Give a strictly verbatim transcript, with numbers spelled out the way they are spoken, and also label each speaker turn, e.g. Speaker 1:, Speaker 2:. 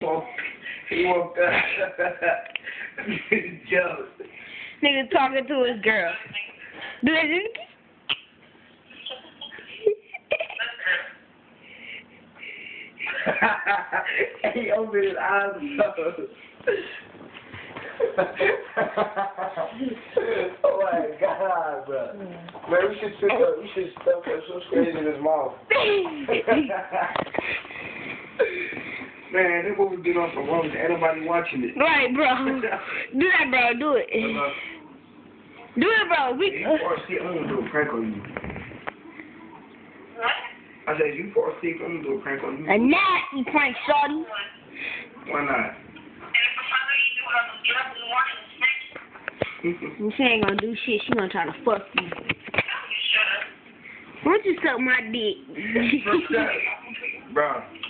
Speaker 1: Oh, he woke up. Joke.
Speaker 2: Nigga talking to his girl. Do it.
Speaker 1: He opened his eyes and oh my god, bro. Man, we should sit up, we should stuff that so crazy in his mouth. Man, this what we get on from home. Ain't nobody watching it.
Speaker 2: Right, bro. Do that, bro. Do it.
Speaker 1: Uh-huh.
Speaker 2: Do it, bro. We.
Speaker 1: Hey, you fall asleep, I'm gonna do a prank on you. I said, you fall asleep, I'm gonna do a prank on you.
Speaker 2: A nasty prank, shorty.
Speaker 1: Why not?
Speaker 2: She ain't gonna do shit. She gonna try to fuck you. Why don't you suck my dick?
Speaker 1: Bro.